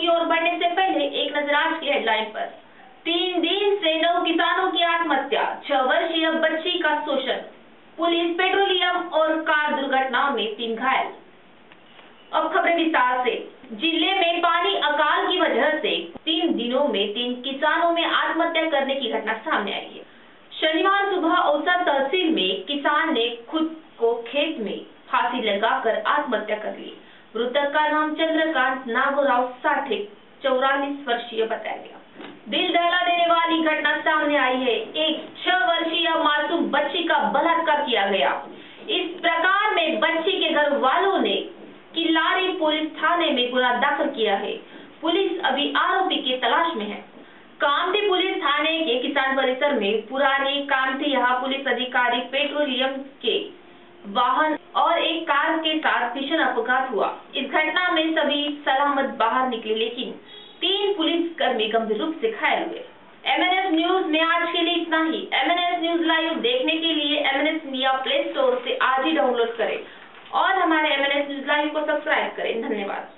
की ओर बढ़ने से पहले एक नजर आज की हेडलाइन पर। 3 दिन से 9 किसानों की आत्महत्या, 6 वर्षीय बच्ची का शोषण, पुलिस पेट्रोलियम और कार दुर्घटना में 3 घायल। अब खबरें विस्तार से। जिले में पानी अकाल की वजह से 3 दिनों में 3 किसानों में आत्महत्या करने की घटना सामने आई है। शनिवार सुबह औसा तहसील में किसान ने खुद को खेत में फांसी लगाकर आत्महत्या कर ली। मृतक का नाम चंद्रकांत नागोराव साठे 44 वर्षीय बताया गया। दिल दहला देने वाली घटना सामने आई है। एक 6 वर्षीय मासूम बच्ची का बलात्कार किया गया। इस प्रकार में बच्ची के घर वालों ने किल्लारी पुलिस थाने में गुना दाखिल किया है। पुलिस अभी आरोपी की तलाश में है। कामठी पुलिस थाने के किसान परिसर में पुरानी कामठी यहाँ पुलिस अधिकारी पेट्रोलियम के वाहन और एक कार के साथ भीषण अपघात हुआ। इस घटना में सभी सलामत बाहर निकले, लेकिन 3 पुलिसकर्मी गंभीर रूप से घायल हुए। MNS न्यूज में आज के लिए इतना ही। MNS न्यूज लाइव देखने के लिए MNS मीडिया प्ले स्टोर से आज ही डाउनलोड करें और हमारे MNS न्यूज लाइव को सब्सक्राइब करें। धन्यवाद।